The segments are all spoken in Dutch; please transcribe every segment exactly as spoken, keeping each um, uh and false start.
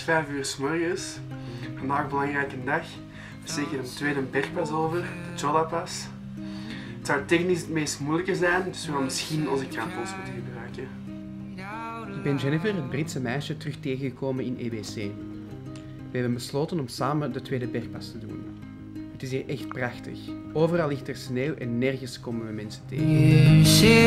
vijf uur 's morgens. Vandaag een belangrijke dag. We steken een tweede bergpas over, de Cholapas. Het zou technisch het meest moeilijke zijn, dus we gaan misschien onze crampons moeten gebruiken. Ik ben Jennifer, het Britse meisje, terug tegengekomen in E B C. We hebben besloten om samen de tweede bergpas te doen. Het is hier echt prachtig. Overal ligt er sneeuw en nergens komen we mensen tegen.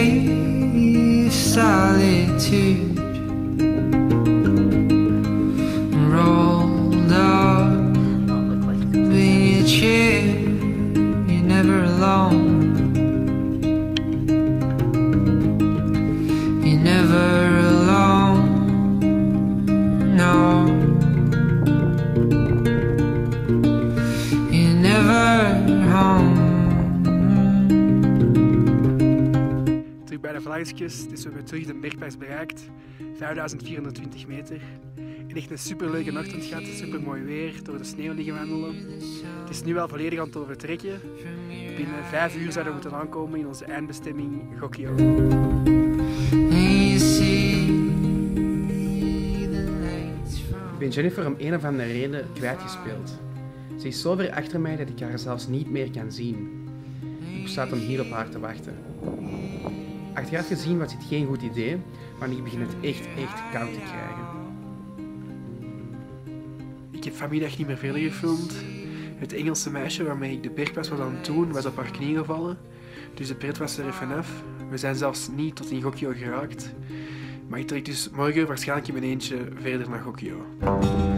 Terug bij de vlaggetjes, dus we hebben terug de bergpas bereikt. vijfduizend vierhonderdtwintig meter. En echt een superleuke ochtend gehad, super mooi weer, door de sneeuw liggen wandelen. Het is nu al volledig aan het overtrekken. Binnen vijf uur zouden we moeten aankomen in onze eindbestemming Gokyo. Ik ben Jennifer om een of andere reden kwijtgespeeld. Ze is zo ver achter mij dat ik haar zelfs niet meer kan zien. Ik besluit om hier op haar te wachten. Achteraf gezien was dit geen goed idee, maar ik begin het echt, echt koud te krijgen. Ik heb vanmiddag niet meer verder gefilmd. Het Engelse meisje waarmee ik de bergpas was aan het doen, was op haar knie gevallen. Dus de pret was er even af. We zijn zelfs niet tot in Gokyo geraakt. Maar ik trek dus morgen waarschijnlijk in mijn eentje verder naar Gokyo.